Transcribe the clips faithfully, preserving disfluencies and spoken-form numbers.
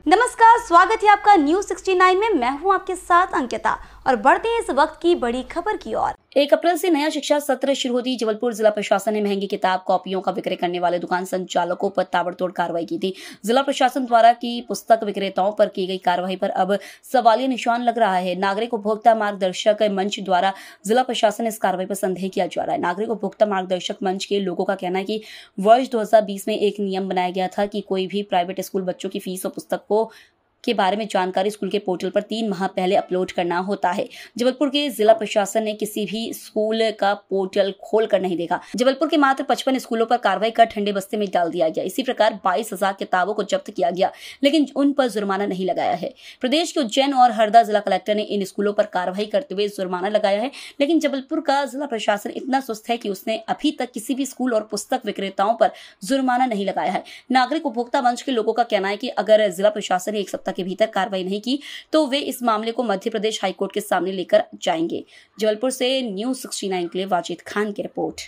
नमस्कार, स्वागत है आपका न्यूज़ सिक्सटी नाइन में। मैं हूं आपके साथ अंकिता और बढ़ते हैं इस वक्त की बड़ी खबर की ओर। एक अप्रैल से नया शिक्षा सत्र शुरू होती जबलपुर जिला प्रशासन ने महंगी किताब कॉपियों का विक्रय करने वाले दुकान संचालकों पर ताबड़तोड़ कार्रवाई की थी। जिला प्रशासन द्वारा की पुस्तक विक्रेताओं पर की गई कार्रवाई पर अब सवालिया निशान लग रहा है। नागरिक उपभोक्ता मार्गदर्शक मंच द्वारा जिला प्रशासन इस कार्रवाई पर संदेह किया जा रहा है। नागरिक उपभोक्ता मार्गदर्शक मंच के लोगों का कहना है कि वर्ष दो हजार बीस में एक नियम बनाया गया था कि कोई भी प्राइवेट स्कूल बच्चों की फीस और पुस्तक को के बारे में जानकारी स्कूल के पोर्टल पर तीन माह पहले अपलोड करना होता है। जबलपुर के जिला प्रशासन ने किसी भी स्कूल का पोर्टल खोलकर नहीं देखा। जबलपुर के मात्र पचपन स्कूलों पर कार्रवाई कर ठंडे बस्ते में डाल दिया गया। इसी प्रकार बाईस हजार किताबों को जब्त किया गया, लेकिन उन पर जुर्माना नहीं लगाया है। प्रदेश के उज्जैन और हरदा जिला कलेक्टर ने इन स्कूलों पर कार्रवाई करते हुए जुर्माना लगाया है, लेकिन जबलपुर का जिला प्रशासन इतना सुस्त है कि उसने अभी तक किसी भी स्कूल और पुस्तक विक्रेताओं पर जुर्माना नहीं लगाया है। नागरिक उपभोक्ता मंच के लोगों का कहना है कि अगर जिला प्रशासन ने एक सप्ताह के भीतर कार्रवाई नहीं की तो वे इस मामले को मध्य प्रदेश हाईकोर्ट के सामने लेकर जाएंगे। जबलपुर से न्यूज़ सिक्सटी नाइन के लिए वाजिद खान की रिपोर्ट।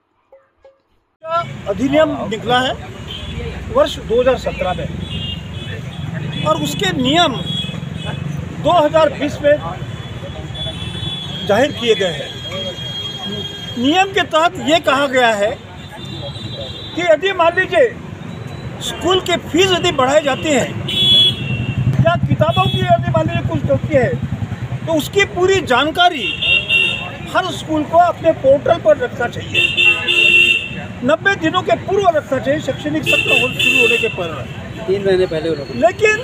अधिनियम निकला है वर्ष दो हज़ार सत्रह में और उसके नियम दो हज़ार बीस में जाहिर किए गए हैं। नियम के तहत ये कहा गया है कि यदि मान लीजिए स्कूल की फीस यदि बढ़ाई जाती है या किताबों की यदि मान लीजिए कुछ होती है तो उसकी पूरी जानकारी हर स्कूल को अपने पोर्टल पर रखना चाहिए। नब्बे दिनों के पूर्व रखना चाहिए, शैक्षणिक सत्र शुरू होने के पूर्व, तीन महीने पहले। लेकिन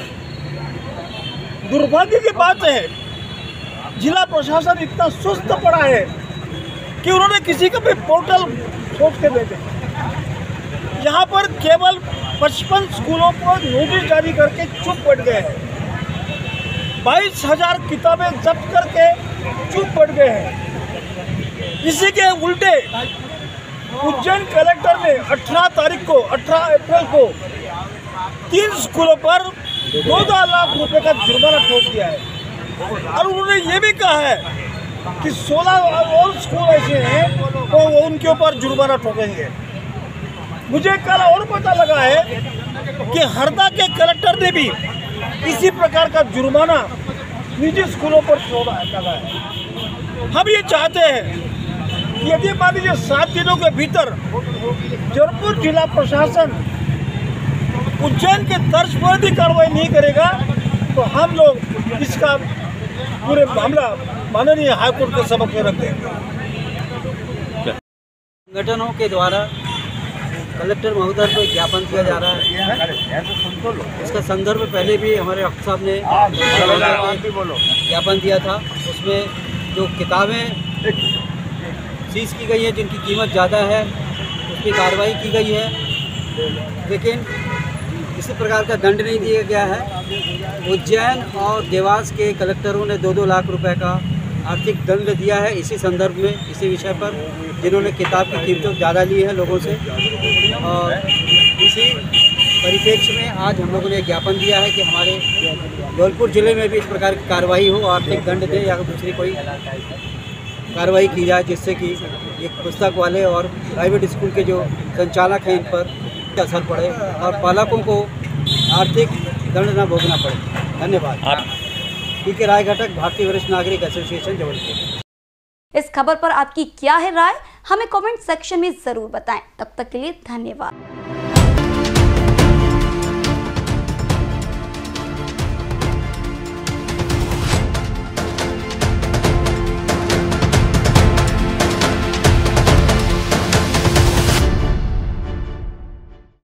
दुर्भाग्य की बात है जिला प्रशासन इतना सुस्त पड़ा है कि उन्होंने किसी का भी पोर्टल खोज के भेजे। यहाँ पर केवल पचपन स्कूलों को नोटिस जारी करके चुप बैठ गए हैं। बाईस हजार किताबें जब्त करके चुप बैठ गए हैं। इसी के उल्टे उज्जैन कलेक्टर ने अठारह तारीख को अठारह अप्रैल को तीन स्कूलों पर दो दो लाख रुपए का जुर्माना ठोक दिया है और उन्होंने ये भी कहा है कि सोलह और स्कूल ऐसे हैं तो वो उनके ऊपर जुर्माना ठोकेंगे। मुझे कल और पता लगा है कि हरदा के कलेक्टर ने भी इसी प्रकार का जुर्माना निजी स्कूलों पर लगा है। हम ये चाहते हैं कि यदि मान लीजिए सात दिनों के भीतर जबलपुर जिला प्रशासन उज्जैन के तर्ज पर भी कार्रवाई नहीं करेगा तो हम लोग इसका पूरे मामला माननीय हाईकोर्ट के समक्ष में रख देंगे। संगठनों के द्वारा कलेक्टर महोदय को ज्ञापन किया जा रहा है। इसका संदर्भ पहले भी हमारे डॉक्टर साहब ने ज्ञापन दिया था। उसमें जो किताबें सीज की गई है जिनकी कीमत ज़्यादा है उस पर कार्रवाई की गई है, लेकिन किसी प्रकार का दंड नहीं दिया गया है। उज्जैन और देवास के कलेक्टरों ने दो दो लाख रुपए का आर्थिक दंड दिया है इसी संदर्भ में, इसी विषय पर, जिन्होंने किताब की कीमतों ज़्यादा ली है लोगों से। और इसी परिप्रेक्ष्य में आज हम लोगों ने ज्ञापन दिया है कि हमारे जबलपुर जिले में भी इस प्रकार की कार्रवाई हो, आर्थिक दंड दे या दूसरी कोई कार्रवाई की जाए जिससे कि एक पुस्तक वाले और प्राइवेट स्कूल के जो संचालक हैं इन पर असर पड़े और पालकों को आर्थिक दंड न भोगना पड़े। धन्यवाद। पी के राय घटक, भारतीय वरिष्ठ नागरिक एसोसिएशन, जबलपुर। इस खबर पर आपकी क्या है राय, हमें कमेंट सेक्शन में जरूर बताएं। तब तक के लिए धन्यवाद।